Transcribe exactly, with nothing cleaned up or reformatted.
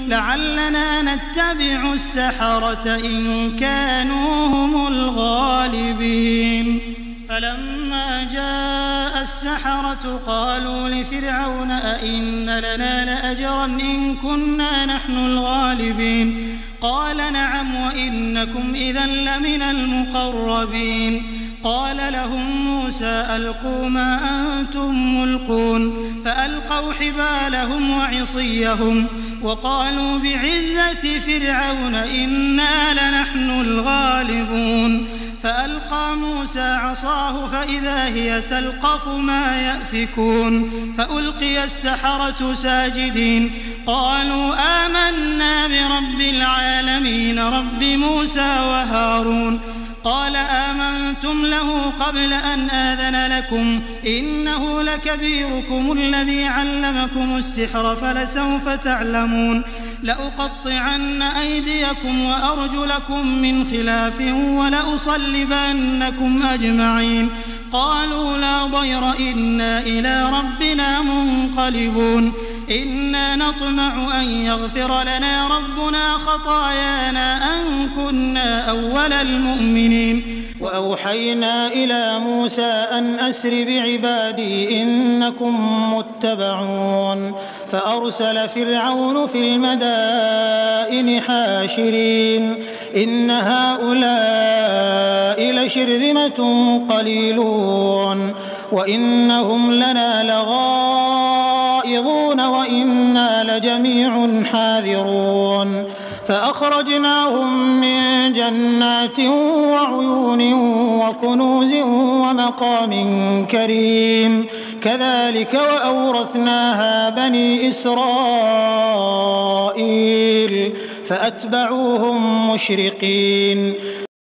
لعلنا نتبع السحرة إن كانوا هم الغالبين. فلما جاء السحرة قالوا لفرعون أئن لنا لأجرا إن كنا نحن الغالبين قال نعم وإنكم إذا لمن المقربين. قال لهم موسى ألقوا ما أنتم ملقون فألقوا حبالهم وعصيهم وقالوا بعزة فرعون إنا لنحن الغالبون. فألقى موسى عصاه فإذا هي تلقف ما يأفكون فألقي السحرة ساجدين قالوا آمنا برب العالمين رب موسى وهارون. قال آمنتم له قبل أن آذن لكم إنه لكبيركم الذي علمكم السحر فلسوف تعلمون لأقطعن أيديكم وأرجلكم من خلاف ولأصلبنكم أجمعين. قالوا لا ضير إنا إلى ربنا منقلبون. إنا نطمع أن يغفر لنا ربنا خطايانا أن كنا أول المؤمنين. وأوحينا إلى موسى أن أسر بعبادي إنكم متبعون. فأرسل فرعون في المدائن حاشرين إن هؤلاء لشرذمة قليلون وإنهم لنا لغائظون وإنا لجميع حاذرون. فأخرجناهم من جنات وعيون وكنوز ومقام كريم كذلك وأورثناها بني إسرائيل فأتبعوهم مشرقين.